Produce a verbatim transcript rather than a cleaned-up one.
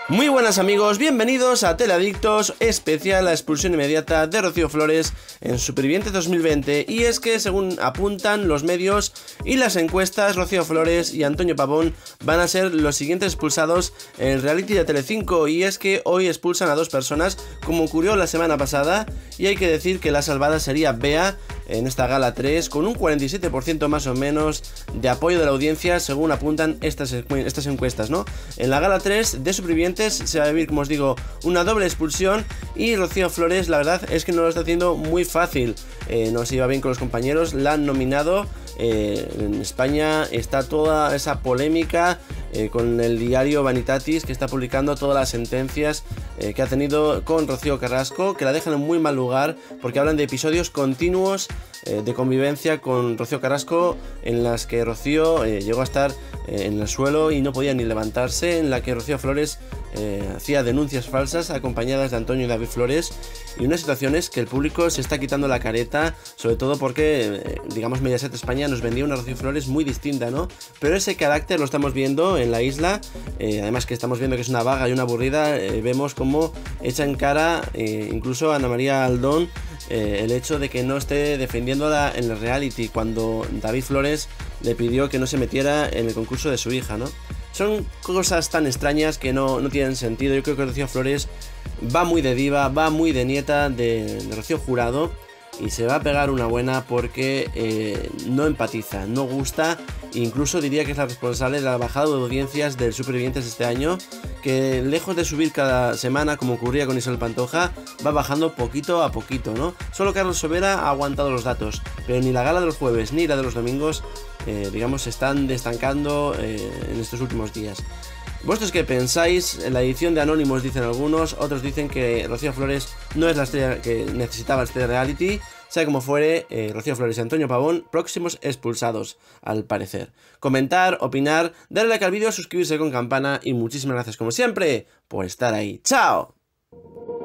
Muy buenas amigos, bienvenidos a Teleadictos, especial la expulsión inmediata de Rocío Flores en Supervivientes dos mil veinte. Y es que según apuntan los medios y las encuestas, Rocío Flores y Antonio Pavón van a ser los siguientes expulsados en el reality de Telecinco. Y es que hoy expulsan a dos personas, como ocurrió la semana pasada, y hay que decir que la salvada sería Bea en esta gala tres, con un cuarenta y siete por ciento más o menos de apoyo de la audiencia, según apuntan estas, estas encuestas, ¿no? En la gala tres de Supervivientes se va a vivir, como os digo, una doble expulsión, y Rocío Flores, la verdad es que no lo está haciendo muy fácil. Eh, no se iba bien con los compañeros, la han nominado. Eh, en España está toda esa polémica eh, con el diario Vanitatis, que está publicando todas las sentencias eh, que ha tenido con Rocío Carrasco, que la dejan en muy mal lugar porque hablan de episodios continuos eh, de convivencia con Rocío Carrasco, en las que Rocío eh, llegó a estar eh, en el suelo y no podía ni levantarse, en la que Rocío Flores eh, hacía denuncias falsas acompañadas de Antonio y David Flores, y unas situaciones que el público se está quitando la careta, sobre todo porque, eh, digamos, Mediaset España nos vendía una Rocío Flores muy distinta, ¿no? Pero ese carácter lo estamos viendo en la isla, eh, además que estamos viendo que es una vaga y una aburrida. Eh, vemos cómo echa en cara eh, incluso a Ana María Aldón eh, el hecho de que no esté defendiéndola en el reality, cuando David Flores le pidió que no se metiera en el concurso de su hija, ¿no? Son cosas tan extrañas que no, no tienen sentido. Yo creo que Rocío Flores va muy de diva, va muy de nieta de, de Rocío Jurado, y se va a pegar una buena porque eh, no empatiza, no gusta. Incluso diría que es la responsable de la bajada de audiencias del Supervivientes este año, que lejos de subir cada semana como ocurría con Isabel Pantoja, va bajando poquito a poquito, ¿no? Solo Carlos Sobera ha aguantado los datos, pero ni la gala de los jueves ni la de los domingos, eh, digamos, se están destancando eh, en estos últimos días. ¿Vosotros qué pensáis? En la edición de Anónimos dicen algunos, otros dicen que Rocío Flores no es la estrella que necesitaba este reality. Sea como fuere, eh, Rocío Flores y Antonio Pavón, próximos expulsados, al parecer. Comentar, opinar, darle like al vídeo, suscribirse con campana, y muchísimas gracias como siempre por estar ahí. ¡Chao!